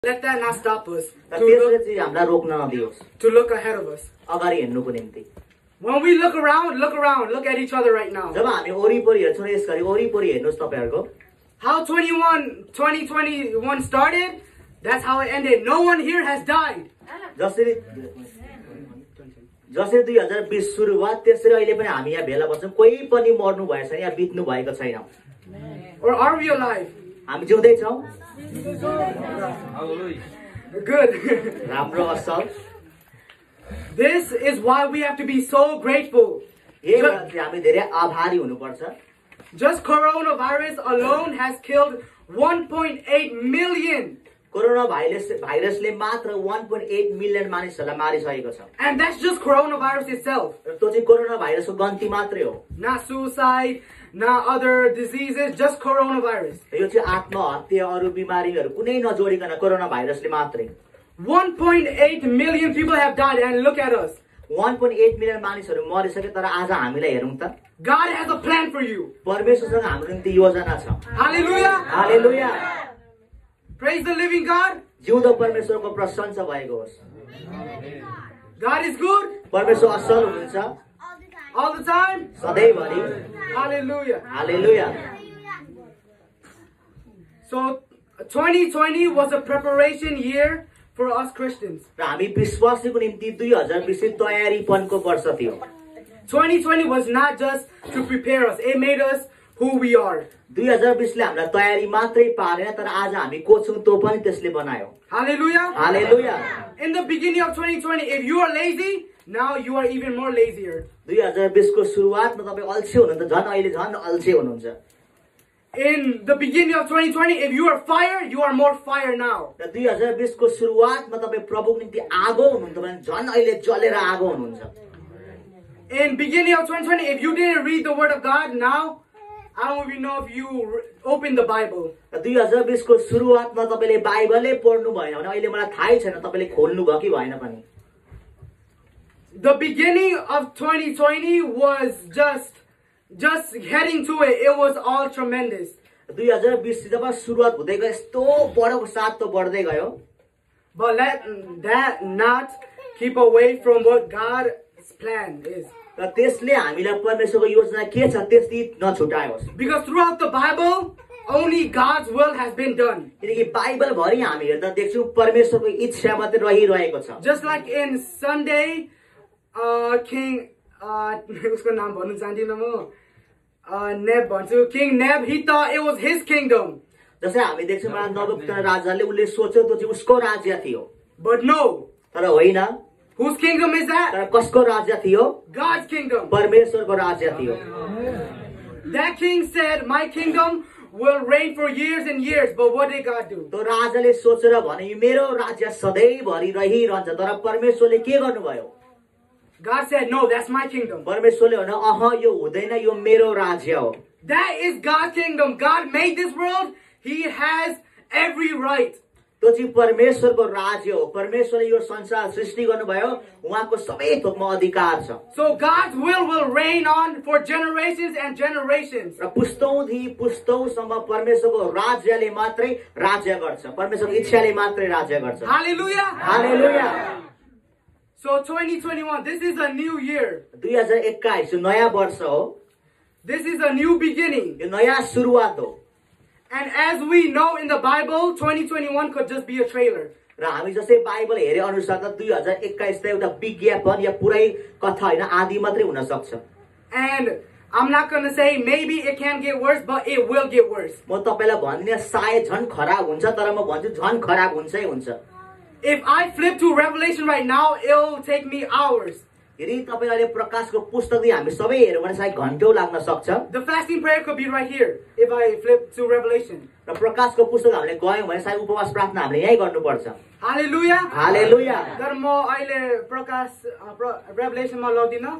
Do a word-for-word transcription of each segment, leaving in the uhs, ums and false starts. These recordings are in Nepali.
Let that not stop us to त्यसले look, चाहिँ हामीलाई रोक्न नदियोस् to look ahead of us. अगाडि हेर्नुको निम्ति When we look around, look around, look at each other right now. जब हामी वरिपरि हेर्छौँ यसरी वरिपरि हेर्नुस् तपाईहरुको How twenty-one, twenty twenty-one started, that's how it ended. No one here has died. जसरी जसरी दुई हजार बीस सुरुवात त्यसरी अहिले पनि हामी यहाँ भेला बस्छौँ कोही पनि मर्नु भएछ छैन यहाँ बित्नु भएको छैन Or are we alive? हामी जिउँदै छौँ Good. राम्रो असल This is why we have to be so grateful. यही भएर चाहिँ हामी धेरै आभारी हुनुपर्छ Just coronavirus alone has killed one point eight million. Corona virus भाइरसले मात्र one point eight मिलियन मानिसहरूलाई मारिसकेको छ And that's just coronavirus itself. र त्यो चाहिँ कोरोना भाइरसको गन्ती मात्रै हो Not suicide, not other diseases, just coronavirus. यो चाहिँ आत्महत्या अरू बिमारीहरू कुनै नजोडिकन कोरोना भाइरसले मात्रै one point eight million people have died, and look at us. one point eight million मानिसहरू मरिसके तर आज हामीलाई हेरौँ त God has a plan for you. परमेश्वरसँग हाम्रो निम्ति योजना छ Hallelujah. Hallelujah Praise the living God. जिउँदो परमेश्वरको प्रशंसा भएको होस् God is good परमेश्वर असल हुनुहुन्छ all the time. सधैँभरि Hallelujah. Hallelujah So twenty twenty was a preparation year for us Christians. र हामी विश्वासीको निम्ति दुई हजार बीस तयारीपनको वर्ष थियो twenty twenty was not just to prepare us. It made us who we are. दुई हजार बीसले हामीलाई तयारी मात्रै पारेन तर आज हामी को छौँ त्यो पनि त्यसले बनायो Hallelujah. Hallelujah In the beginning of twenty twenty, if you are lazy, now you are even more lazier. दुई हजार बीसको सुरुवातमा तपाईँ अल्छे हुनुहुन्छ झन् अहिले झन् अल्छे हुनुहुन्छ In the beginning of twenty twenty, if you are fire, you are more fire now. र दुई हजार बीसको सुरुवातमा तपाईँ प्रभुको निम्ति आगो हुनुहुन्छ भने झन् अहिले जलेर आगो हुनुहुन्छ In beginning of twenty twenty, if you didn't read the word of God, now I don't even know if you re- open the Bible. र दुई हजार बीसको सुरुवातमा तपाईँले बाइबलै पढ्नु भएन भने अहिले मलाई थाहै छैन तपाईँले खोल्नु भयो कि भएन पनि The beginning of twenty twenty was just, just heading to it. It was all tremendous. दुई हजार बीस जब सुरुवात हुँदै गयो यस्तो बढोको साथ त बढ्दै गयो But let that not keep away from what God's plan is. र त्यसले हामीलाई परमेश्वरको योजना के छ त्यसले नछुटायोस् Because throughout the Bible, only God's will has been done. किनकि बाइबलभरि हामी हेर्दा देख्छौँ परमेश्वरको इच्छा मात्रै रहिरहेको छ Just like in Sunday, uh, King, uh, उसको नाम भन्नु चाहदिनँ म, uh, Neb भन्छु, King Neb, he thought it was his kingdom. जसै हामी देख्छौँ एउटा नबुकदनेस्सर राजाले उसले सोच्यो त्यो चाहिँ उसको राज्य थियो But no, तर होइन whose kingdom is that? तर कसको राज्य थियो God's kingdom. परमेश्वरको राज्य थियो That king said, my kingdom will reign for years and years. But what did God do? त्यो राजाले सोचेर भने यो मेरो राज्य सधैँभरि रहिरहन्छ तर परमेश्वरले के गर्नुभयो God said, no, that's my kingdom. परमेश्वरले भने अह यो हुँदैन यो मेरो राज्य हो That is God's kingdom. God made this world. He has every right. त्यो चाहिँ परमेश्वरको राज्य हो परमेश्वरले यो संसार सृष्टि गर्नुभयो उहाँको सबै थोकमा अधिकार छ So God's will will reign on for generations and generations. र पुस्तौँदेखि पुस्तौँसम्म परमेश्वरको राज्यले मात्रै राज्य गर्छ परमेश्वरको इच्छाले मात्रै राज्य गर्छ Hallelujah. Hallelujah So twenty twenty-one, this is a new year. दुई हजार एक्काइस यो नयाँ वर्ष हो This is a new beginning. यो नयाँ सुरुवात हो And as we know in the Bible, twenty twenty-one could just be a trailer. र हामी जस्तै बाइबल हेरे अनुसार त दुई हजार एक्काइस त एउटा विज्ञापन या पुरै कथा होइन आदि मात्रै हुन सक्छ And I'm not going to say maybe it can get worse, but it will get worse. म तपाईलाई भन्दिनँ सायद झन् खराब हुन्छ तर म भन्छु झन् खराब हुन्छै हुन्छ If I flip to Revelation right now, it'll take me hours. यदि तपाईले प्रकाशको पुस्तक हामी सबै हेर्यौँ भने सायद घन्टौँ लाग्न सक्छ The fasting prayer could be right here if I flip to Revelation. र प्रकाशको पुस्तक हामीले गयौँ भने सायद उपवास प्रार्थना हामीले यही गर्नुपर्छ Hallelujah. हालेलुया तर म अहिले प्रकाश रेभलेसनमा लग्दिनँ.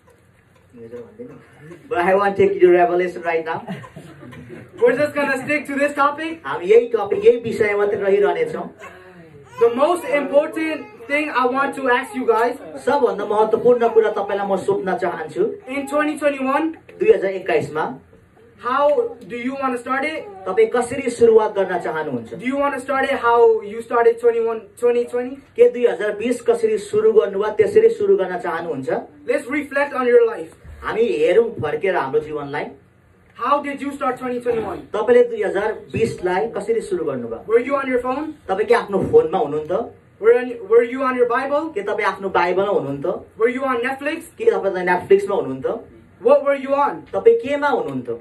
But I want to take you to Revelation right now. We're just going to stick to this topic. हामी यही टपिक यही विषय मात्रै रहिरहनेछौँ The most important thing I want to ask you guys सबभन्दा महत्त्वपूर्ण कुरा तपाईलाई म सोध्न चाहन्छु in twenty twenty-one, दुई हजार एक्काइस मा How do you want to start it? तपाईँ कसरी सुरुवात गर्न चाहनुहुन्छ? Do you want to start it how you started twenty-one, twenty twenty? के दुई हजार बीस कसरी सुरु गर्नुभयो त्यसरी सुरु गर्न चाहनुहुन्छ? Let's reflect on your life. हामी हेरौँ फर्केर हाम्रो जीवनलाई। How did you start twenty twenty-one? तपाईले दुई हजार बीस लाई कसरी सुरु गर्नुभयो? Were you on your phone? तपाई के आफ्नो फोनमा हुनुहुन्थ्यो? Were, on, were you on your Bible? के तपाई आफ्नो बाइबलमा हुनुहुन्थ्यो? Were you on Netflix? के तपाई नेटफ्लिक्समा हुनुहुन्थ्यो? What were you on? तपाई केमा हुनुहुन्थ्यो?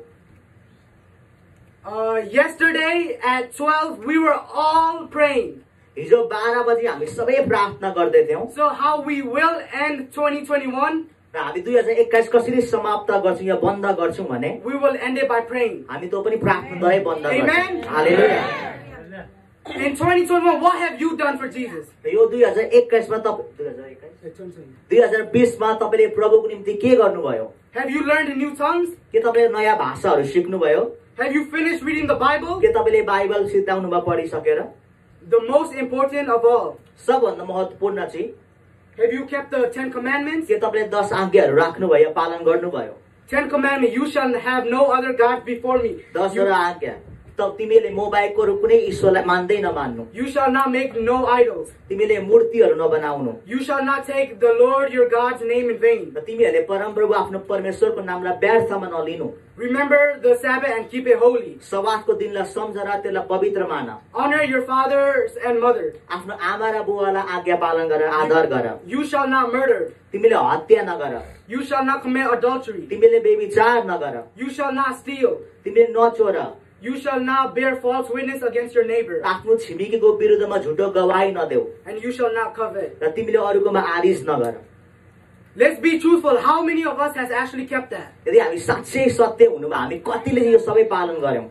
Uh, yesterday at twelve, we were all praying. हिजो बाह्र बजे हामी सबै प्रार्थना गर्दै थियौं। So how we will end twenty twenty-one? र हामी दुई हजार एक्काइस कसरी समाप्त गर्छौं या बन्द गर्छौं भने We will end it by praying. हामी त्यो पनि प्रार्थनाद्वारै बन्द गर्छौं। Amen. Hallelujah. In twenty twenty-one, what have you done for Jesus? यो दुई हजार एक्काइस मा तपाई दुई हजार एक्काइस दुई हजार बीस मा तपाईले प्रभुको निम्ति के गर्नुभयो? Have you learned new tongues? के तपाईले नयाँ भाषाहरू सिक्नुभयो? Have you finished reading the Bible? के तपाईले बाइबल सिद्धाउनुभयो पढिसकेर? The most important of all. सबभन्दा महत्त्वपूर्ण चाहिँ Have you kept the Ten Commandments? के तपाईले दस आज्ञाहरू राख्नुभयो, पालन गर्नुभयो? Ten Commandments, you shall have no other God before me. दस You, आज्ञा त तिमीले म बाहेकको अरू कुनै ईश्वरलाई मान्दै नमान्नु। you shall not make no idols. तिमीले मूर्तिहरू नबनाउनु। You shall not take the Lord your God's name in vain. र तिमीहरूले परमप्रभु आफ्नो परमेश्वरको नामलाई व्यर्थमा नलिनु। Remember the Sabbath and keep it holy. सबातको दिनलाई सम्झ र त्यसलाई पवित्र मान। Honor your fathers and mothers. आफ्नो आमा र बुवालाई आज्ञा पालन गर, आदर गर। You shall not murder. तिमीले हत्या नगर। You shall not commit adultery. तिमीले व्यभिचार नगर। You shall not steal. तिमीले नचोर। You shall not bear false witness against your neighbor. आफ्नो छिमेकीको विरुद्धमा झुटो गवाही नदेऊ। And you shall not covet. र तिमीले अरूकोमा आरिस नगर। Let's be truthful. How many of us has actually kept that? यदि हामी साच्चै सत्य हुनुभयो हामी कतिले यो सबै पालन गर्यौं?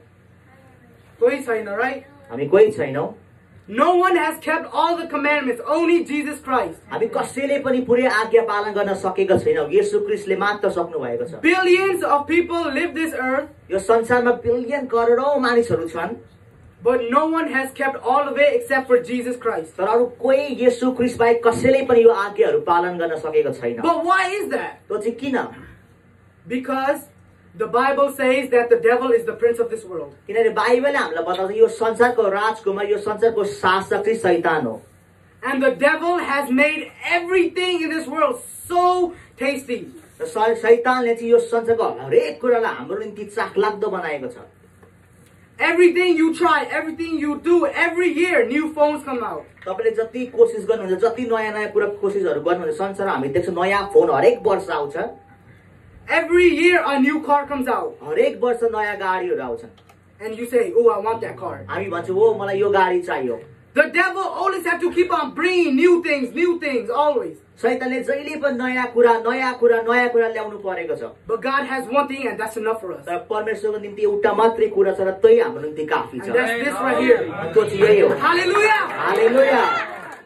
कोही छैन, right? हामी कोही छैनौं। No one has kept all the commandments, only Jesus Christ. हामी कसैले पनि पुरै आज्ञा पालन गर्न सकेका छैनौं, येशू ख्रीष्टले मात्र सक्नु भएको छ। Billions of people live this earth, यो संसारमा बिलियन करोडौं मानिसहरू छन्, but no one has kept all of it except for Jesus Christ. तर अरू कोही येशू ख्रीष्ट बाहेक कसैले पनि यो आज्ञाहरू पालन गर्न सकेको छैन। But why is that? त्यो चाहिँ किन? Because the Bible says that the devil is the prince of this world. किनभने बाइबलले हामीलाई बताउँछ यो संसारको राजकुमार, यो संसारको शासक चाहिँ शैतान हो। And the devil has made everything in this world so tasty. र शैतानले चाहिँ यो संसारको हरेक कुरालाई हाम्रो निम्ति चाखलाग्दो बनाएको छ। Everything you try, everything you do, every year new phones come out. तपाईले जति कोसिस गर्नुहुन्छ, जति नयाँ नयाँ कुरा कोसिसहरू गर्नुहुन्छ, संसारमा हामी देख्छौँ नयाँ फोन हरेक वर्ष आउँछ। Every year a new car comes out. हरेक वर्ष नयाँ गाडीहरू आउँछन्। And you say, oh, I want that car. हामी भन्छौँ ओ मलाई यो गाडी चाहियो। The devil always have to keep on bringing new things, new things, always. शैतानले जहिले पनि नयाँ कुरा नयाँ कुरा नयाँ कुरा ल्याउनु परेको छ। But God has one thing and that's enough for us. तर परमेश्वरको निम्ति एउटा मात्रै कुरा छ र त्यही हाम्रो निम्ति काफी छ। And that's this right here. त्यो चाहिँ यही हो। Hallelujah! Hallelujah.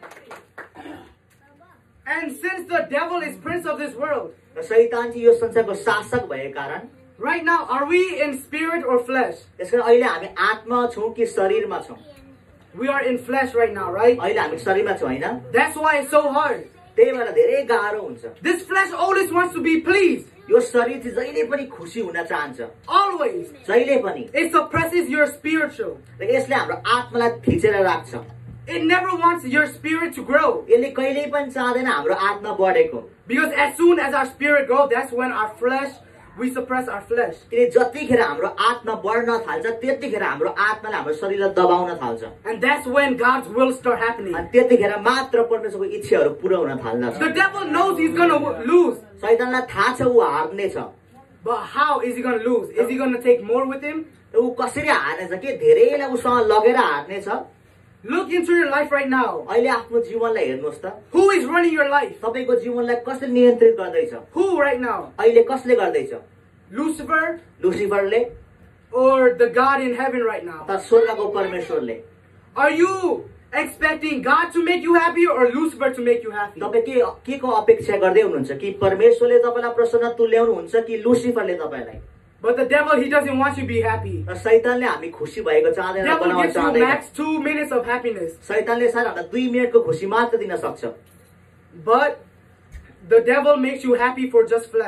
And since the devil is prince of this world, र शैतान चाहिँ यो संसारको शासक भएको कारण right now, are we in spirit or flesh? त्यसकारण अहिले हामी आत्मा छौँ कि शरीरमा छौँ? We are in flesh right now, right? अहिले हामी शरीरमा छौँ हैन? That's why it's so hard. त्यही भएर धेरै गाह्रो हुन्छ। This flesh always wants to be pleased. यो शरीर चाहिँ जहिले पनि खुसी हुन चाहन्छ। Always. जहिले पनि। It suppresses your spiritual. र यसले हाम्रो आत्मालाई थिचेर राख्छ। It never wants your spirit to grow. यसले कहिल्यै पनि चाहदैन हाम्रो आत्मा बढेको। Because as soon as our spirit grows, that's when our flesh, we suppress our flesh. किन जतिखेर हाम्रो आत्मा बढ्न थाल्छ त्यतिखेर हाम्रो आत्माले हाम्रो शरीरलाई दबाउन थाल्छ। And that's when God's will start happening. अनि त्यतिखेर मात्र परमेश्वरको इच्छाहरू पुरा हुन थाल्दछ। The devil knows he's gonna lose. शैतानलाई थाहा छ ऊ हार्ने छ। But how is he gonna lose? Is he gonna take more with him? ऊ कसरी हार्ने छ के धेरैलाई उसँग लगेर हार्ने छ? Look into your life right now. अहिले आफ्नो जीवनलाई हेर्नुहोस् त। Who is running your life? तपाईको जीवनलाई कसले नियन्त्रित गर्दैछ? Who right now? अहिले कसले गर्दैछ? Lucifer लुसिफरले or the God in heaven right now? त स्वर्गको परमेश्वरले? Are you expecting God to make you happy or Lucifer to make you happy? तपाईँ के के को अपेक्षा गर्दै हुनुहुन्छ कि परमेश्वरले तपाईलाई प्रसन्न तुल्याउनुहुन्छ कि लुसिफरले तपाईलाई? But the devil, he doesn't want you to be happy. र शैतानले हामी खुसी भएको चाहदैन, Devil बनाउन gives you चाहदैन। max two minutes of happiness. शैतानले सायद हामीलाई दुई मिनेटको खुसी मात्र दिन सक्छ। But the devil makes you happy for just flesh.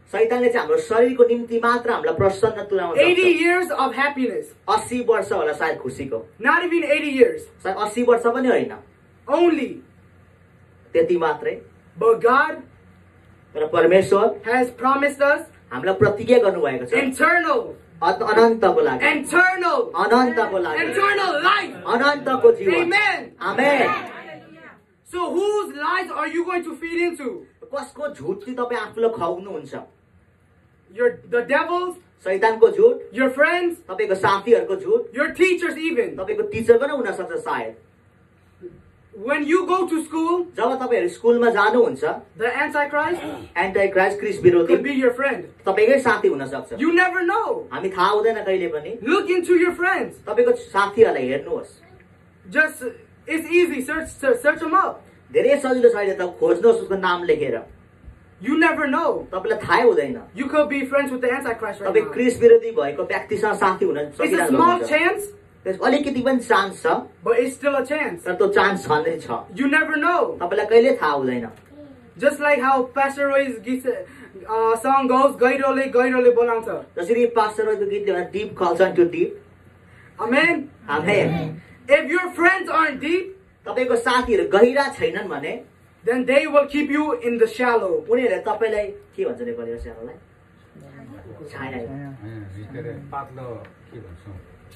शैतानले चाहिँ हाम्रो शरीरको निम्ति मात्र हामीलाई प्रसन्न तुल्याउन eighty सक्छ। years of happiness. अस्सी वर्ष होला सायद खुसीको, Not even eighty years. सायद अस्सी वर्ष पनि होइन, Only. त्यति मात्रै। But God तर परमेश्वर has promised us हामीलाई प्रतिज्ञा गर्नुभएको छ eternal, अन- अनन्तको लागि, eternal, अनन्तको लागि, eternal life. अनन्तको जीवन। Amen. Amen. So whose lies are you going to feed into? कसको झुट चाहिँ तपाईँ आफूलाई खुवाउनुहुन्छ? Your the devil's, शैतानको झुट, your friends, तपाईँको साथीहरूको झुट, your teachers even. तपाईँको टिचरको नै हुन सक्छ सायद। When you go to school, जब तपाईँहरू स्कुलमा जानुहुन्छ, the Antichrist एन्टी क्राइस्ट क्रिस्ट विरोधी could be your friend. तपाईँकै साथी हुन सक्छ। You never know. हामी थाहा हुँदैन कहिले पनि। Look into your friends. तपाईँको साथीहरूलाई हेर्नुहोस्, Just, it's easy. Search, search, search them up. धेरै सजिलो छ अहिले त, खोज्नुहोस् उसको नाम लेखेर। You never know. तपाईँलाई थाहै हुँदैन, You could be friends with the Antichrist right तपाईँ now. क्रिस्ट विरोधी भएको व्यक्तिसँग साथी हुन It's a सकिरहेको small हुन्छ। chance, त्यसको अलिकति पनि चान्स छ, but it's still a chance. तर त्यो चान्स छँदै छ। You never know. तपाईँलाई कहिले थाहा हुँदैन। Just like how Pastor Roy's git- uh, song goes, Gairole, Gairole Bolanta. जसरी पास्टरको गीतले एउटा डिप कल्छ to deep. Amen. Amen. If your friends aren't deep, तपाईँको साथीहरू गहिरा छैनन् भने then they will keep you in the shallow. उनीहरूले तपाईँलाई के भन्छ नेपाली भाषालाई? छाया। पातलो के भन्छौँ,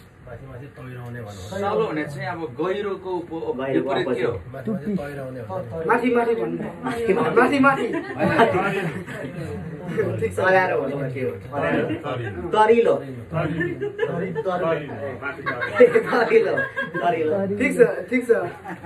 सालो भने चाहिँ अब गहिरोको उप- विपरीत के हो? Mati, mati, mati. Mati, mati. ठिक छ। तराएर भन्नुमा के हो? तरिलो। तरिलो, तरिलो। ठिक छ, ठिक छ।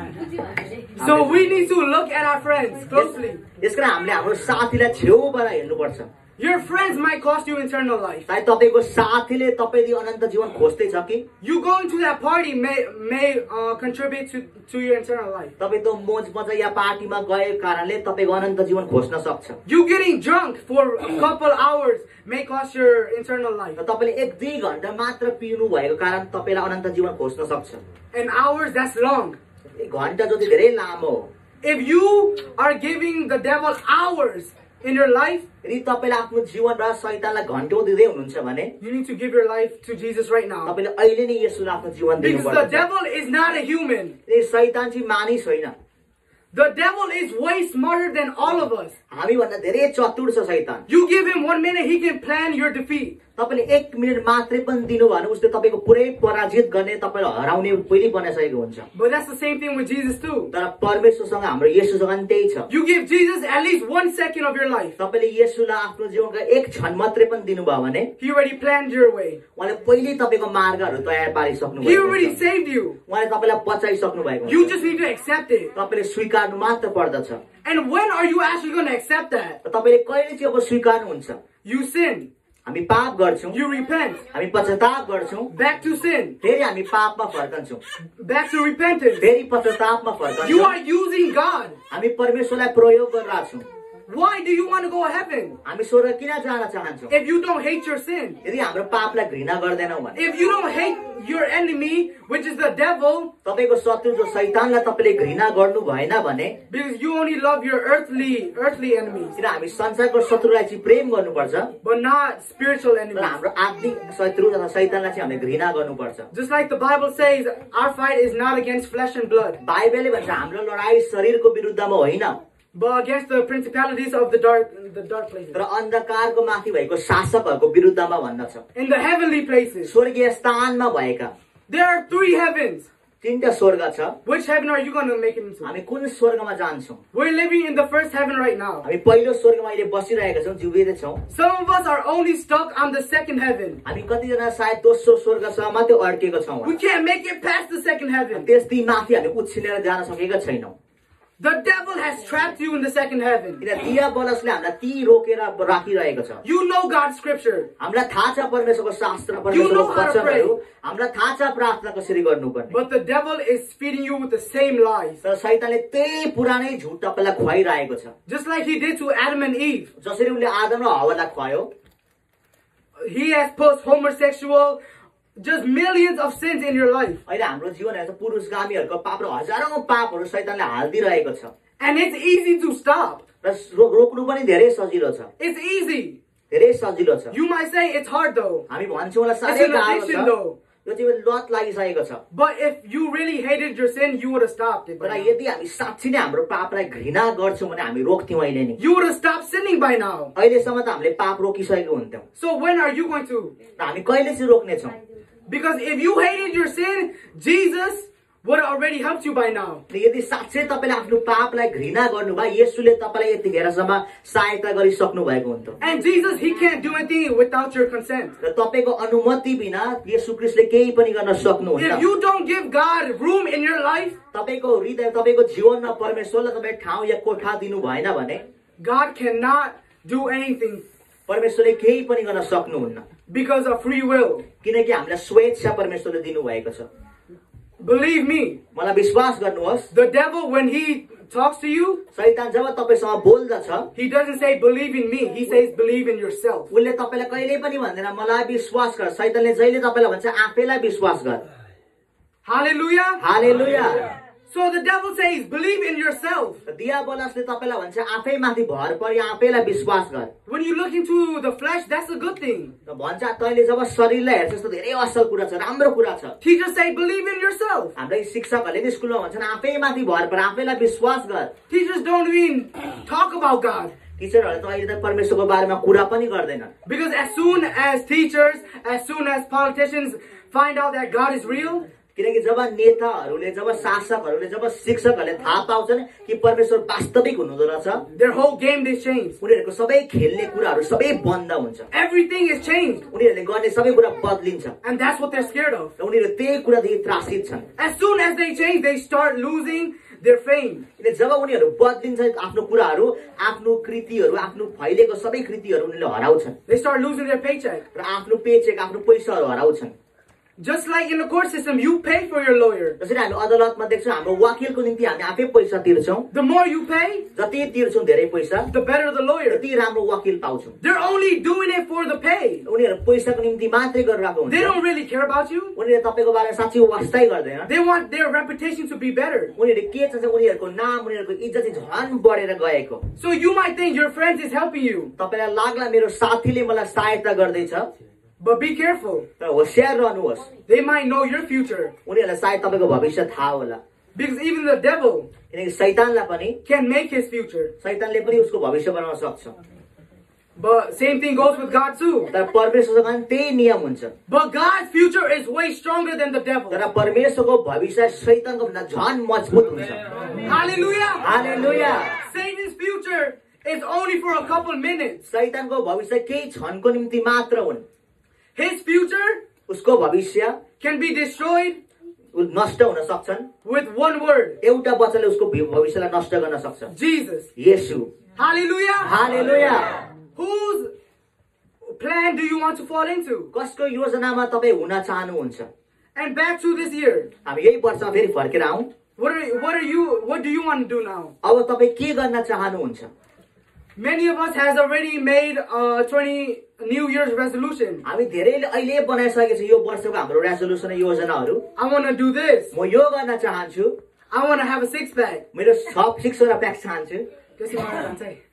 So we need to look at our friends closely. यसकारण हामीले हाम्रो साथीलाई छेउबाट हेर्नुपर्छ। Your friends might cost you eternal life. सायद तपाईँको साथीले तपाईँले अनन्त जीवन खोज्दैछ कि You going to that party may may uh, contribute to to your eternal life. तपाईँ त्यो मोज मजा या पार्टीमा गएको कारणले तपाईँको अनन्त जीवन खोज्न सक्छ। You getting drunk for a couple hours may cost your eternal life. र तपाईँले एक दुई घन्टा मात्र पिउनु भएको कारण तपाईँलाई अनन्त जीवन खोज्न सक्छ। And hours, that's long. एक घन्टा जति धेरै लामो हो। If you are giving the devil hours in your life, यदि तपाईँले आफ्नो जीवन र शैतानलाई घन्टौँ दिँदै हुनुहुन्छ भने you need to give your life to Jesus right now. तपाईँले अहिले नै यसोलाई आफ्नो जीवन Because the दिनुपर्छ। devil is not a human. यदि शैतान चाहिँ मानिस होइन, The devil is way smarter than all of us. हामीभन्दा धेरै चतुर छ शैतान। You give him one minute, he can plan your defeat. तपाईँले एक मिनट मात्रै पनि दिनु भने उसले तपाईँको पुरै पराजित गर्ने, तपाईँलाई हराउने पहिले बनाइसकेको हुन्छ। But that's the same thing with Jesus too. तर परमेश्वरसँग हाम्रो येशूसँग पनि त्यही छ। You give Jesus at least one second of your life. तपाईँले येशूलाई आफ्नो जीवनका एक क्षण मात्रै पनि दिनुभयो भने He already planned your way. उहाँले पहिले तपाईँको मार्गहरू तयार पारिसक्नु He भएको already छ। saved you. उहाँले तपाईँलाई बचाइसक्नु भएको You हुन्छ। just need to accept it. तपाईँले स्वीकार्नु मात्र पर्दछ। And when are you actually going to accept that? तपाईँले कहिले चाहिँ अब स्वीकार्नुहुन्छ? You sin. हामी पाप गर्छौँ, You repent. हामी पश्चाताप गर्छौँ, Back to sin. फेरि हामी पापमा फर्कन्छौँ, Back to repentance. फेरि पश्चातापमा You फर्कन्छौँ। are using God. हामी परमेश्वरलाई प्रयोग गरिरहेको छौँ। Why do you want to go to heaven हामी स्वर्ग किन जान चाहन्छौँ? if you don't hate your sin? यदि हाम्रो पापलाई घृणा गर्दैनौँ भने, If you don't hate your enemy, which is the devil, तपाईँको शत्रु जो शैतानलाई तपाईँले घृणा गर्नु भएन भने, because you only love your earthly earthly enemies, किन हामी संसारको शत्रुलाई चाहिँ प्रेम गर्नुपर्छ, but not spiritual तर enemies. हाम्रो आत्मिक शत्रु तथा शैतानलाई चाहिँ हामीले घृणा गर्नुपर्छ। Just like the Bible says, our fight is not against flesh and blood, बाइबलले भन्छ हाम्रो लडाई शरीरको विरुद्धमा होइन, but against the principalities of the dark the dark places, तर अन्धकारको माथि भएको शासकहरूको विरुद्धमा भन्दछ। in the heavenly places. स्वर्गीय स्थानमा भएका There are three heavens. तीनटा स्वर्ग छ। Which heaven are you going to make it into? हामी कुन स्वर्गमा जान्छौँ? We're living in the first heaven right now. हामी पहिलो स्वर्गमा अहिले बसिरहेका छौँ, जिउदै छौँ। Some of us are only stuck on the second heaven. हामी कतिजना सायद दोस्रो स्वर्गसम्म मात्रै अड्केको छौँ। We can't make it past the second heaven. त्यसदेखि माथि हामी उछिनेर जान सकेका छैनौँ। The devil has trapped you in the second heaven. किन दियाबलसले हामीलाई ती रोकेर राखिरहेको छ। You know God's scripture. हामीलाई थाहा छ परमेश्वरको शास्त्र, You know परमेश्वरको how to pray. वचनहरू, हामीलाई थाहा छ प्रार्थना कसरी गर्नुपर्ने। But the devil is feeding you with the same lies. तर शैतानले त्यही पुरानै झुट तपाईँलाई खुवाइरहेको छ। Just like he did to Adam and Eve. जसरी उसले आदम र हव्वालाई खुवायो, He has put homosexual, just millions of sins in your life. अहिले हाम्रो जीवनहरू त पुरुषगामीहरूको पाप र हजारौं पापहरू शैतानले हालिदिइरहेको छ। And it's easy to stop. र रो- रोक्नु पनि धेरै सजिलो छ। It's easy. धेरै सजिलो छ। You might say it's hard though. हामी भन्छौँ होला It's साह्रै an गाह्रो addiction छ, though. यो चाहिँ लत लागिसकेको छ। But if you really hated your sin, you would have stopped it. तर by now. यदि हामी साँच्चै नै हाम्रो पापलाई घृणा गर्छौँ भने हामी रोक्थ्यौँ अहिले नै। You would have stopped sinning by now. अहिलेसम्म त हामीले पाप रोकिसकेको हुन्थ्यौँ। So when are you going to? र हामी कहिले चाहिँ रोक्नेछौँ? Because if you hated your sin, Jesus would have already helped you by now. यदि साँच्चै तपाईँले आफ्नो पापलाई घृणा गर्नुभयो, येशूले तपाईँलाई यतिखेरसम्म सहायता गरिसक्नु भएको हुन्थ्यो। And Jesus, he can't do anything without your consent. र तपाईँको अनुमति बिना येशू ख्रीष्टले केही पनि गर्न सक्नुहुन्न। If you don't give God room in your life, तपाईँको हृदय, तपाईँको जीवनमा परमेश्वरलाई तपाईँ ठाउँ या कोठा दिनु भएन भने God cannot do anything परमेश्वरले केही पनि गर्न सक्नुहुन्न। because of free will. किनकि हामीलाई स्वेच्छा परमेश्वरले दिनुभएको छ। Believe me, मलाई विश्वास गर्नुहोस्, the devil, when he talks to you, शैतान जब तपाईँसँग बोल्दछ, he doesn't say believe in me, he says believe in yourself. उसले तपाईँलाई कहिल्यै पनि भन्दैन मलाई विश्वास गर। शैतानले जहिले तपाईँलाई भन्छ आफैलाई विश्वास गर। Hallelujah. Hallelujah. So the devil says believe in yourself. दियाबलसले तपाईँलाई भन्छ आफैमाथि भर परि आफैलाई विश्वास गर। When you look into the flesh, that's a good thing. र भन्छ तैँले जब शरीरलाई हेर्छस् त धेरै असल कुरा छ, राम्रो कुरा छ। Teachers say believe in yourself. हाम्रै शिक्षकहरूले नि स्कुलमा भन्छन् आफैमाथि भर पर आफैलाई विश्वास गर। Teachers don't even talk about God. टिचरहरूले त अहिले त परमेश्वरको बारेमा कुरा पनि गर्दैनन्। Because as soon as teachers, as soon as politicians find out that God is real, किनकि जब नेताहरूले, जब शासकहरूले, जब शिक्षकहरूले थाहा पाउँछन् कि परमेश्वर वास्तविक हुनुहुँदो रहेछ, their whole game is changed. उनीहरूको सबै खेल्ने कुराहरू सबै बन्द हुन्छ। Everything is changed. उनीहरूले गर्ने सबै कुरा बदलिन्छ And that's what they're scared of. र उनीहरू त्यही कुरादेखि त्रासित छन्। As soon as they change, they start losing their fame. किन जब उनीहरू बदलिन्छ आफ्नो कुराहरू, आफ्नो कृतिहरू, आफ्नो फैलेको सबै कृतिहरू उनीहरूले हराउँछन् They start losing their paycheck. र आफ्नो पेचेक, आफ्नो पैसाहरू हराउँछन्। Just like in the court system, you pay for your lawyer. जसरी हामी अदालतमा देख्छौँ हाम्रो वकिलको निम्ति हामी आफै पैसा तिर्छौँ। The more you pay, जति तिर्छौँ धेरै पैसा, the better the lawyer. त्यति राम्रो वकिल पाउँछौँ। They're only doing it for the pay. उनीहरू पैसाको निम्ति मात्रै गरिरहेको They हुन्छ। don't really care about you. उनीहरूले तपाईँको बारेमा साँच्चै वास्तै गर्दैन। They want their reputation to be better. उनीहरूले के चाहन्छ, उनीहरूको नाम, उनीहरूको इज्जत चाहिँ झन् बढेर गएको। So you might think your friend is helping you, तपाईँलाई लाग्ला मेरो साथीले मलाई सहायता गर्दैछ, but be careful. तर होसियार रहनुहोस्। They might know your future. उनीहरूलाई सायद तपाईँको भविष्य थाहा होला। Because even the devil किनकि शैतानलाई पनि, can make his future. शैतानले पनि उसको भविष्य बनाउन सक्छ। But same thing goes with God too. तर परमेश्वरसँग पनि त्यही नियम हुन्छ। But God's future is way stronger than the devil. तर परमेश्वरको भविष्य शैतानको भन्दा झन् मजबुत हुन्छ। Hallelujah. Hallelujah. Satan's future is only for a couple minutes. शैतानको भविष्य केही क्षणको निम्ति मात्र हुन्। His future उसको भविष्य can be destroyed नष्ट हुन सक्छन् with one word. एउटा वचनले उसको भविष्यलाई नष्ट गर्न सक्छ। Jesus. Yeshu. Hallelujah. Hallelujah. Whose plan do you want to fall into? कसको योजनामा तपाईँ हुन चाहनुहुन्छ? And back to this year. हामी यही वर्षमा फेरि फर्केर आउँ। What are what are you what do you want to do now? अब तपाईँ के गर्न चाहनुहुन्छ? Many of us has already made uh twenty New Year's resolution. हामी धेरैले अहिले बनाइसकेको छ यो वर्षको हाम्रो रेजोल्युसन योजनाहरू। I want to do this. म यो गर्न चाहन्छु, I want to have a six pack. मेरो सब सिक्सवटा प्याक चाहन्छु। Just you want to say.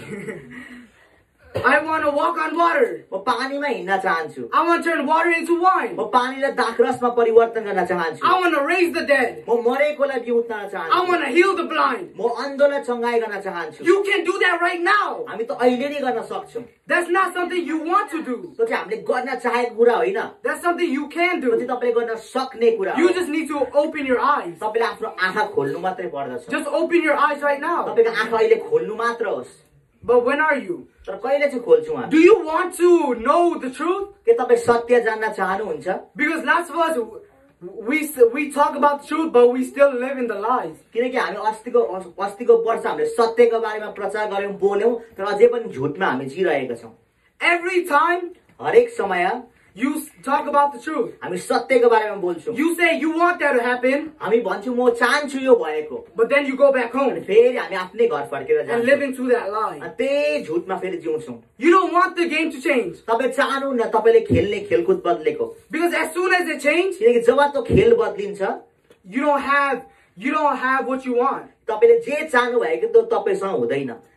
I want to walk on water. म पानीमा हिँड्न चाहन्छु। I want to turn water into wine. म पानीलाई दाखरसमा परिवर्तन गर्न चाहन्छु। I want to raise the dead. म मरेकोलाई जिउताउन चाहन्छु। I want to heal the blind. म अन्धोलाई चङ्गाई गर्न चाहन्छु। You can do that right now. हामी त अहिले नै गर्न सक्छौँ। That's not something you want to do. त्यो चाहिँ हामीले गर्न चाहेको कुरा होइन। That's something you can त्यो चाहिँ do. तपाईँले गर्न सक्ने कुरा हो। You just need to open your eyes. तपाईँले आफ्नो आँखा खोल्नु मात्रै पर्दछ। Just open your eyes right now. तपाईँको आँखा अहिले खोल्नु मात्र होस्। But when are you? तर कहिले चाहिँ खोल्छु हामी? Do you want to know the truth? के तपाईँ सत्य जान्न चाहनुहुन्छ? Because lots of us, we we talk about the truth, but we still live in the lies. किनकि हामी अस्तिको अस्तिको वर्ष हामीले सत्यको बारेमा प्रचार गर्यौं, बोल्यौं, तर अझै पनि झुटमा हामी जिरहेका छौं। Every time हरेक समय you talk about the truth, हामी सत्यको बारेमा बोल्छौं। you say you want that to happen, हामी भन्छौं म चाहन्छु यो भएको, but then you go back home फेरि हामी आफ्नै घर फर्केर and live जान्छौं into that lie. अनि त्यही झुटमा फेरि जिउँछौं। You don't want the game to change. तपाई चाहनुहुन्न तपाईले खेल्ने खेलकुद बदलेको, Because as soon as it changes, किनकि जब त्यो खेल बदलिन्छ you don't have you don't have what you want. तपाईले जे चाहनु भएको त्यो तपाईसँग हुँदैन।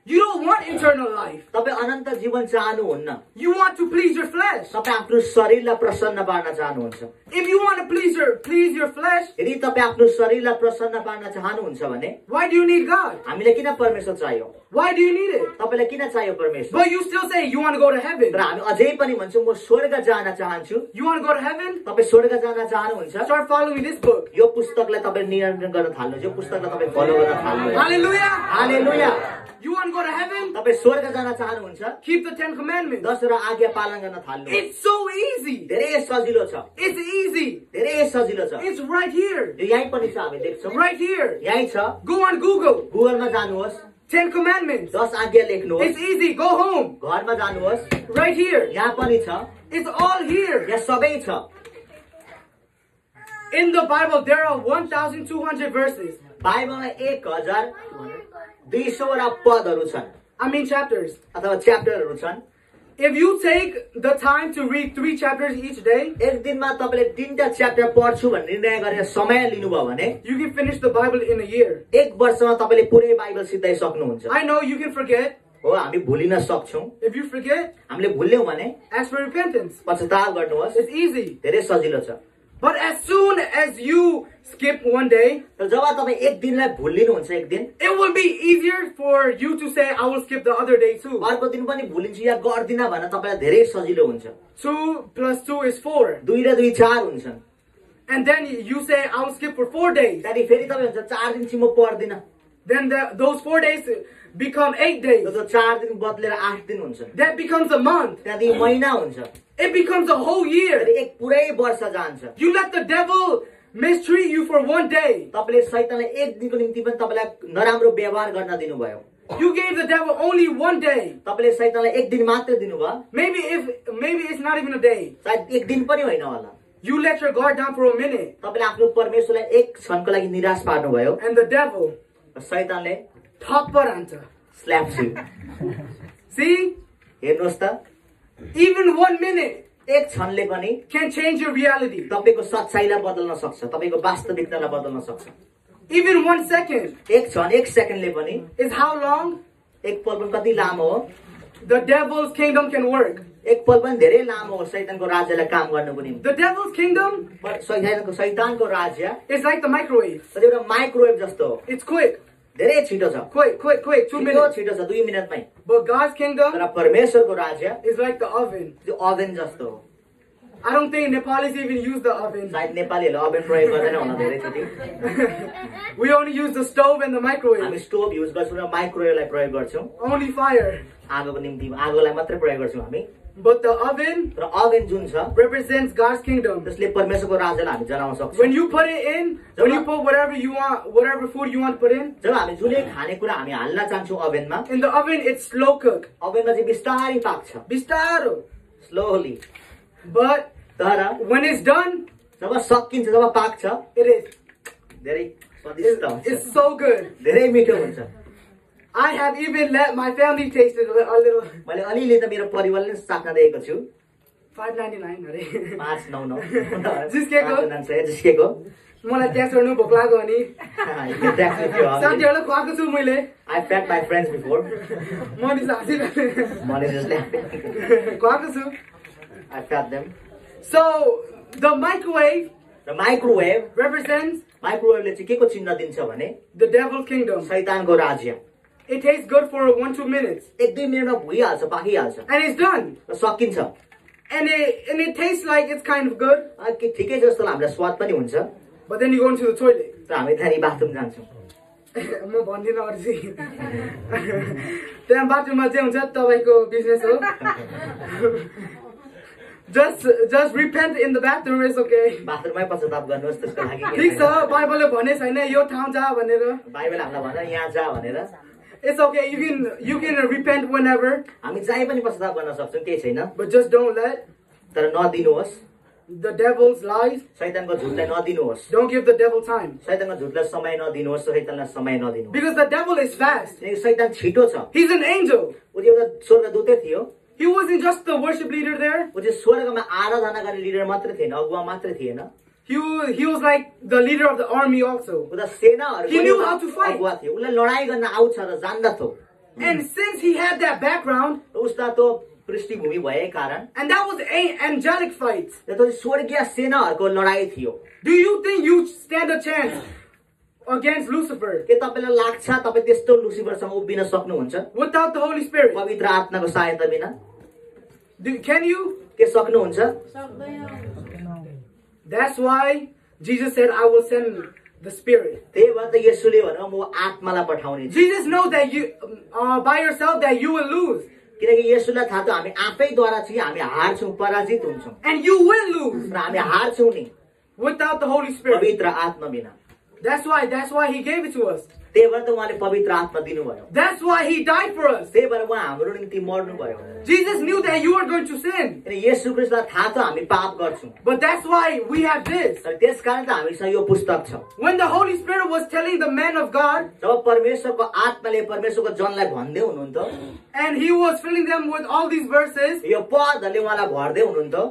You don't want eternal life. तपाईँ अनन्त जीवन चाहनुहुन्न। You want to please your flesh. तपाईँ आफ्नो शरीरलाई प्रसन्न पार्न चाहनुहुन्छ। If you want to please your please your flesh, यदि तपाईँ आफ्नो शरीरलाई प्रसन्न पार्न चाहनुहुन्छ भने why do you need God? हामीले किन परमेश्वर चाहियो? Why do you need it? तपाईलाई किन चाहियो परमेश्वर? But you still say you want to go to heaven. तर हामी अझै पनि भन्छौँ म स्वर्ग जान चाहन्छु। You want to go to heaven? तपाईँ स्वर्ग जान चाहनुहुन्छ? Start following this book. यो पुस्तकलाई तपाईँ नियन्त्रण गर्न थाल्नुहोस्। यो पुस्तकलाई तपाईँ फलो गर्न थाल्नुहोस्। Hallelujah. Hallelujah. You want to go to heaven? तपाईँ स्वर्ग जान चाहनुहुन्छ? Keep the Ten Commandments. दसवटा आज्ञा पालन गर्न थाल्नुहोस्। It's so easy. धेरै सजिलो छ। It's easy. धेरै सजिलो छ। It's right here. यो यही पनि छ हामी देख्छौँ। Right here. यही छ। Go on Google. गुगलमा जानुहोस्। Ten Commandments. दस आज्ञा लेख्नुहोस्। It's easy. Go home. घरमा जानुहोस्। Right here. यहाँ पनि छ। It's all here. यहाँ सबै छ। In the Bible, there are one thousand two hundred verses. बाइबलमा एक हजार दुई सौवटा पदहरू छन्। I mean chapters. अथवा च्याप्टरहरू छन्। If you take the time to read three chapters each day, एक दिनमा तपाईँले तीनटा च्याप्टर पढ्छु भन्ने निर्णय गरेर समय लिनुभयो भने you can finish the Bible in a year. एक वर्षमा तपाईँले पुरै बाइबल सिद्धाइ सक्नुहुन्छ। I know you can forget. हो हामी भुलिन सक्छौँ। If you forget, हामीले भुल्यौँ भने ask for repentance. पश्चाताप गर्नुहोस्। It's easy. धेरै सजिलो छ। But as soon as you skip one day, तर जब तपाईँ एक दिनलाई भुलिनुहुन्छ एक दिन, it will be easier for you to say, I will skip the other day too. अर्को दिन पनि भुलिन्छु या गर्दिन भनेर तपाईँलाई धेरै सजिलो हुन्छ। Two plus two is four. दुई र दुई चार हुन्छन्। And then you say, I will skip for four days. त्यहाँदेखि फेरि तपाईँ हुन्छ चार दिन चाहिँ म पढ्दिनँ। Then the, those four days become eight days. त्यो चार दिन बदलेर आठ दिन हुन्छ। That becomes a month. त्यहाँदेखि महिना हुन्छ। It becomes a whole year. एक पुरै वर्ष जान्छ। You let the devil mistreat you for one day. तपाईँले शैतानलाई एक दिनको निम्ति पनि तपाईँलाई नराम्रो व्यवहार गर्न दिनुभयो। You gave the devil only one day. तपाईँले शैतानलाई एक दिन मात्र दिनुभयो। Maybe if maybe it's not even a day. सायद एक दिन पनि होइन होला। You let your guard down for a minute. तपाईँले आफ्नो परमेश्वरलाई एक क्षणको लागि निराश पार्नुभयो। And the devil शैतानले Taparanta. slaps you। See? हेर्नुहोस् त Even one minute एक क्षणले पनि can change your reality. तपाईँको सच्चाइलाई बदल्न सक्छ, तपाईँको वास्तविकतालाई बदल्न सक्छ। Even one second एक क्षण एक सेकेन्डले पनि is how long एक पल पनि कति लामो हो? the devil's kingdom can work. एक पल पनि धेरै लामो हो शैतानको राज्यलाई काम गर्नको निम्ति। The devil's kingdom शैतानको शैतानको राज्य is like the microwave. एउटा माइक्रोवेभ जस्तो हो। It's quick. धेरै छिटो छ। Quick, quick, quick. Two छिटो minutes. छिटो छ दुई मिनटमै। But God's kingdom तर परमेश्वरको राज्य is like the oven. त्यो ओभन जस्तो हो। I don't think Nepalis even use the oven. सायद नेपालीहरूले ओभन प्रयोग गर्दैन होला धेरैचोटि। We only use the stove and the हामी microwave. स्टोभ युज गर्छौँ र माइक्रोवेभलाई प्रयोग गर्छौँ। Only fire. आगोको निम्ति आगोलाई मात्रै प्रयोग गर्छौँ हामी। But the oven र ओभन जुन छ represents God's kingdom. त्यसले परमेश्वरको राज्यलाई हामी जलाउन सक्छौँ। When you put it in, when you put whatever you want, whatever food you want to put in, जब हामी जुनै खानेकुरा हामी हाल्न चाहन्छौँ ओभनमा, in the oven it's slow cook. ओभनमा चाहिँ बिस्तारै पाक्छ, Bistaro. स्लोली। But तर when it's done, जब सकिन्छ जब पाक्छ it is. धेरै स्वादिष्ट It's, हुन्छ, it's so good. धेरै मिठो हुन्छ। I have even let my family taste it a li- a little. मैले अलिअलि त मेरो परिवारले पनि चाख्न दिएको छु। five ninety-nine अरे पाँच नौ नौ जिस्केको जिस्केको मलाई ट्याक्स गर्नु भोक लाग्यो अनि साथीहरूलाई खुवाएको छु मैले I fed my friends before. मैले हाँसिरहेको Money just laughing. खुवाएको छु. I fed them. So the microwave The microwave, represents माइक्रोवेभले चाहिँ के को चिन्ह दिन्छ भने the devil's kingdom. शैतानको राज्य। It tastes good for one two minutes एक दुई मिनटमा भइहाल्छ, पाकिहाल्छ, and it's done. र सकिन्छ। And it and it tastes like it's kind of good. Uh, के ठिकै जस्तो हामीलाई स्वाद पनि हुन्छ। But then you go into the toilet. र हामी त्यहाँनिर बाथरुम जान्छौँ। म भन्दिनँ अरू चाहिँ त्यहाँ बाथरुममा चाहिँ हुन्छ तपाईँको बिजनेस हो। Just just repent in the bathroom, it's okay. बाथरुममै पश्चाताप गर्नुहोस्, त्यसको लागि केही ठिक छ, छैन। बाइबलले भने छैन यो ठाउँ जा भनेर. बाइबल हामीलाई भन्छ यहाँ जा भनेर। It's okay, you can you can repent whenever, हामी जहीँ पनि पश्चाताप गर्न सक्छौँ, केही छैन। but just don't let तर नदिनुहोस्, the devil's lies. शैतानको झुटलाई नदिनुहोस्। Don't give the devil time. शैतानको झुटलाई समय नदिनुहोस्, शैतानलाई समय नदिनुहोस्। Because the devil is fast. किनकि शैतान छिटो छ। He's an angel. ऊ चाहिँ एउटा स्वर्गदूतै थियो। He wasn't just the worship leader there. ऊ चाहिँ स्वर्गमा आराधना गर्ने लिडर मात्रै थिएन, अगुवा मात्रै थिएन। He was, he was like the leader of the army also. ऊ त सेनाहरूको He knew how to fight. अगुवा थियो। उसलाई लडाइँ गर्न आउँछ र जान्दथ्यो। And since he had that background, उसलाई त्यो पृष्ठभूमि भए कारण and that was a angelic fight, त्यो स्वर्गीय सेनाहरूको लडाई थियो। do you think you stand a chance against Lucifer के तपाईलाई लाग्छ तपाई त्यस्तो लुसिफरसँग उभिन सक्नुहुन्छ without the Holy Spirit? पवित्र आत्माको सहायता बिना? Do, can you? के सक्नुहुन्छ? That's why Jesus said, I will send the Spirit. त्यही भएर त येशूले भन्यो म आत्मालाई पठाउने छु। Jesus knows that you, uh, by yourself, that you will lose. किनकि येशूलाई थाहा छ हामी आफैद्वारा चाहिँ हामी हार्छौं, पराजित हुन्छौं। And you will lose र हामी हार्छौं नि without the Holy Spirit. पवित्र आत्मा बिना। That's why, that's why he gave it to us. त्यही भएर त उहाँले पवित्र आत्मा दिनुभयो। That's why he died for us. त्यही भएर उहाँ हाम्रो निम्ति मर्नु भयो। Jesus knew that you are going to sin. किन येशू ख्रीष्टलाई थाहा छ हामी पाप गर्छौं। But that's why we have this. तर त्यसकारण त हामीसँग यो पुस्तक छ। When the Holy Spirit was telling the man of God, जब परमेश्वरको आत्माले परमेश्वरको जनलाई भन्दै हुनुहुन्थ्यो and he was filling them with all these verses, यो पदहरूले उहाँलाई भर्दै हुनुहुन्थ्यो,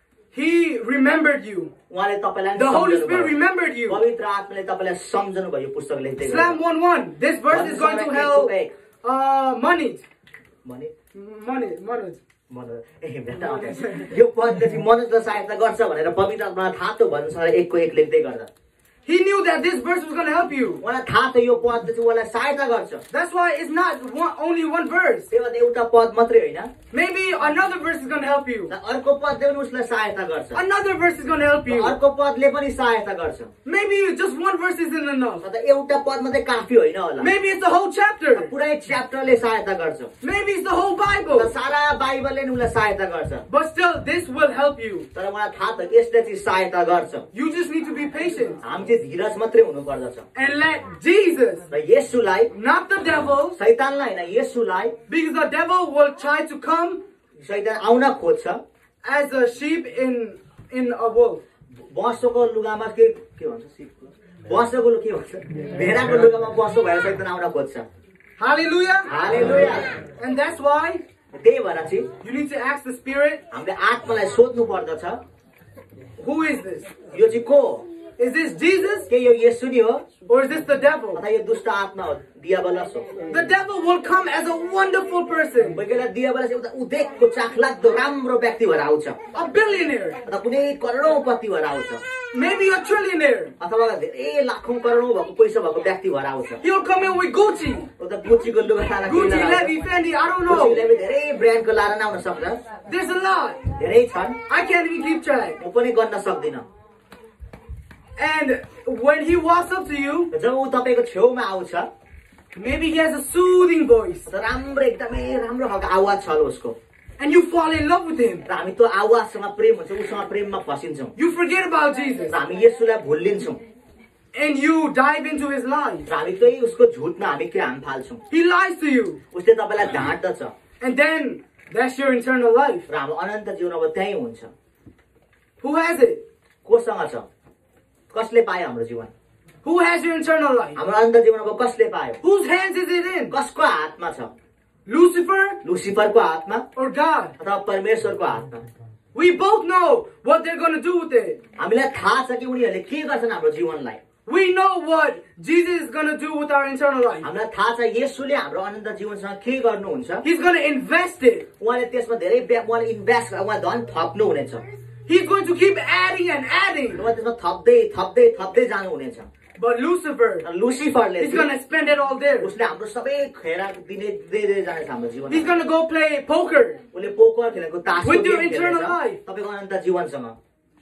he remembered you. उहाँले तपाईलाई The Holy सम्झनु Spirit भयो। remembered you. पवित्र आत्माले तपाईलाई सम्झनु भयो यो पुस्तक लेख्दै गर्दा। Psalm one one. This verse is going to help uh, money. भने Money, money. मनोज ए बेटा यो पदले मनोजलाई सहायता गर्छ भनेर पवित्र आत्मालाई थाहा थियो भन्नुसँग एकको एक लेख्दै गर्दा He knew that this verse was going to help you. उहाँलाई थाहा थियो यो पदले चाहिँ उहाँलाई सहायता गर्छ। That's why it's not one, only one verse. त्यो भएर एउटा पद मात्रै होइन, Maybe another verse is going to help you. अर्को पदले पनि उसलाई सहायता गर्छ। Another verse is going to help you. अर्को पदले पनि सहायता गर्छ। Maybe just one verse isn't enough. अन्त एउटा पद मात्रै काफी होइन होला। Maybe it's the whole chapter. पुरै च्याप्टरले सहायता गर्छ। Maybe it's the whole र Bible. सारा बाइबलले नि उसलाई सहायता गर्छ। But still, this will help you. तर मलाई थाहा छ यसले चाहिँ सहायता गर्छ। You just need to be patient हामी चाहिँ धीरज मात्रै हुनु पर्दछ। and let Jesus, र येशूलाई, not the devil, शैतानलाई हैन, येशूलाई, because the devil will try to come शैतान आउन खोज्छ। as a sheep in in a wolf. बसोको लुगामा के के भन्छ सिपको? बसोको लु के भन्छ? भेडाको लुगामा बसो भएर शैतान आउन खोज्छ। Hallelujah. Hallelujah. And that's why त्यही भएर चाहिँ you need to ask the Spirit, हामीले आत्मालाई सोध्नु पर्दछ who is this? यो चाहिँ को हो? Is this Jesus के यो येशू नि हो or is this the devil? अथवा यो दुष्ट आत्मा हो, दियाबलस हो? The devil will come as a wonderful person, बेला दियाबलस एउटा उदेकको चाखलाग्दो राम्रो व्यक्ति भएर आउँछ, a billionaire, अथवा कुनै करोडपति भएर आउँछ, maybe a trillionaire. अथवा धेरै लाखौं करोडौं भएको पैसा भएको व्यक्ति भएर आउँछ। He'll come in with Gucci, उता गुच्चीको लुगा लाएर Gucci, Levi, Fendi, I don't know. गुच्चीले धेरै ब्रान्डको लाएर नि आउन सक्छ। There's a lot. धेरै छन्, I can't even keep track. म पनि गर्न सक्दिनँ। And when he walks up to you, जब ऊ तपाईको छेउमा आउँछ, maybe he has a soothing voice, त राम्रो एकदमै राम्रो खालको आवाज छ उसको, and you fall in love with him. र हामी त्यो आवाजसँग प्रेम हुन्छ, उसँग प्रेममा फसिन्छौँ, You forget about Jesus, र हामी येशूलाई भुलिन्छौँ, and you dive into his lies. र हामी त्यही उसको झुटमा हामी के हाम फाल्छौँ। He lies to you, उसले तपाईलाई ढाँट्दछ, and then that's your eternal life. र हाम्रो अनन्त जीवन अब त्यही हुन्छ। Who has it? कोसँग छ? कसले पायो हाम्रो जीवन? Who has your eternal life? हाम्रो अनन्त जीवन अब कसले पायो? Whose hands is it in? कसको हातमा छ? Lucifer लुसिफरको हातमा or God? अथवा परमेश्वरको हातमा? We both know what they're going to do with it. हामीलाई थाहा छ कि उनीहरूले के गर्छन् हाम्रो जीवनलाई। We know what Jesus is going to do with our eternal life. हामीलाई थाहा छ येशूले हाम्रो अनन्त जीवनसँग के गर्नुहुन्छ। He's going to invest it. उहाँले त्यसमा धेरै ब्या- उहाँले इन्भेस्ट उहाँ धन थप्नु हुनेछ। He's going to keep adding and adding. उहाँ त्यसमा थप्दै थप्दै थप्दै जानु हुनेछ। But Lucifer, लुसिफरले he's going to spend it all there. उसले हाम्रो सबै खेरा दिने दिँदै जानेछ हाम्रो जीवन। He's going to go play poker उसले पोकर खेलेको तासको with your गेम eternal खेलेछ life. तपाईको अनन्त जीवनसँग।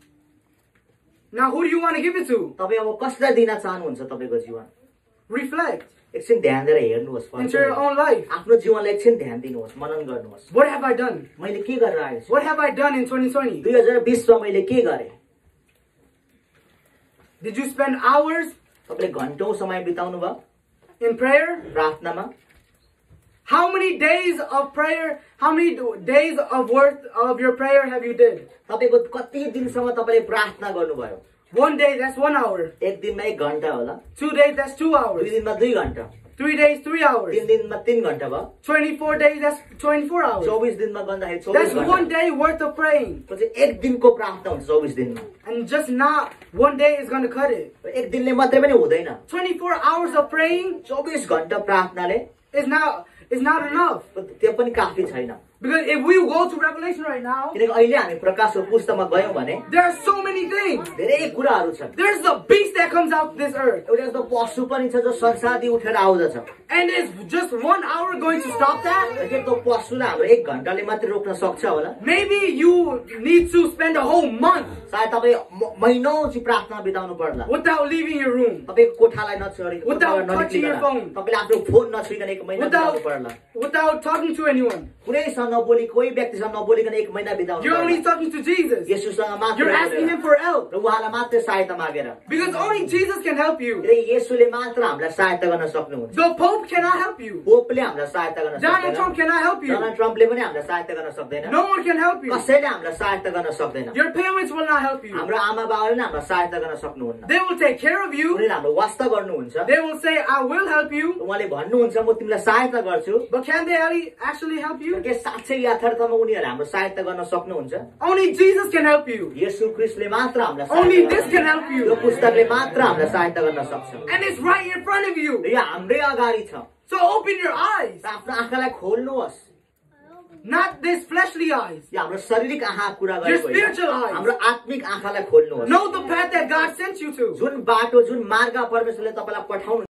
Now, who do you want to give it to? तपाईँ अब कसलाई दिन चाहनुहुन्छ तपाईँको जीवन? Reflect एकछिन ध्यान दिएर हेर्नुहोस्, into your own life. आफ्नो जीवनलाई एकछिन ध्यान दिनुहोस्, मनन गर्नुहोस्। What have I done? मैले के गरेर आएको छु? What have I done in twenty twenty? दुई हजार बिसमा मैले के गरेँ? Did you spend hours तपाईँले घन्टौं समय बिताउनु भयो in prayer? प्रार्थनामा? How many days of prayer, how many days of worth of your prayer have you did? तपाईँको कति दिनसम्म तपाईँले प्रार्थना गर्नुभयो? One day, that's one hour. एक दिनमा एक घन्टा होला, Two days, that's two दुई hours. दिनमा दुई घन्टा, Three days, three hours. तीन दिनमा तीन घन्टा भयो, Twenty-four days, that's twenty-four hours. चौबिस दिनमा गर्दाखेरि चौबिस That's one घन्टा। day worth of praying. पछि एक दिनको प्रार्थना हुन्छ चौबिस दिनमा। And just not one day is going to cut it. एक दिनले मात्रै पनि हुँदैन। Twenty-four hours of praying चौबिस घन्टा प्रार्थनाले is not is not enough. त्यो पनि काफी छैन। Because if we go to Revelation right now, किनकि अहिले हामी प्रकाशको पुस्तकमा गयौँ भने there are so many things. धेरै कुराहरू छन्। There's the beast that comes out this earth. एउटा यस्तो पशु पनि छ जो संसारदेखि उठेर आउँदछ। And is just one hour going to stop that? के त्यो पशुलाई हाम्रो एक घन्टाले मात्रै रोक्न सक्छ होला? Maybe you need to spend a whole month सायद तपाईँ महिनौँ चाहिँ प्रार्थना बिताउनु पर्ला। without leaving your room, तपाईँको कोठालाई नछोडी, Without touching your phone. तपाईँले आफ्नो फोन नछुइकन एक महिना without बिताउनु पर्ला। without talking to anyone. कुनैसँग नबोली, कोही व्यक्तिसँग नबोलिकन एक महिना बिताउनु You're only पर्ला। talking to Jesus. येशूसँग मात्र You're asking him for help. र उहाँलाई मात्रै सहायता मागेर। Because only Jesus can help you. र येशूले मात्र हामीलाई सहायता गर्न सक्नुहुन्छ। The Pope cannot help you. पोपले हामीलाई सहायता गर्न Donald सक्दैन। Trump cannot help you. Donald ट्रम्पले पनि हामीलाई सहायता गर्न सक्दैन। No one can help you. कसैले हामीलाई सहायता गर्न सक्दैन। Your parents will not help you. हाम्रो आमा बाबाले नै हामीलाई सहायता गर्न सक्नुहुन्न। They will take care of you. उनीहरूले हाम्रो वास्ता गर्नुहुन्छ। They will say, I will help you. उहाँले भन्नुहुन्छ म तिमीलाई सहायता गर्छु। But can they ali- actually help you? के साँच्चै यथार्थमा उनीहरूले हाम्रो सहायता गर्न सक्नुहुन्छ? Only Jesus can help you. येशू ख्रीष्टले मात्र हामीलाई Only सहायता this गर्न can help सक्छ। यो you. पुस्तकले मात्र हामीलाई सहायता गर्न सक्छ। And it's right in front of you. र यो हाम्रै अगाडि छ। So open your eyes. र आफ्नो आँखालाई खोल्नुहोस्। Not this fleshly eyes. यो हाम्रो शारीरिक आँखा कुरा Your गरेको होइन। spiritual eyes. हाम्रो आत्मिक आँखालाई खोल्नुहोस्। Know the path that God sent you to. जुन बाटो जुन मार्ग परमेश्वरले तपाईलाई पठाउनु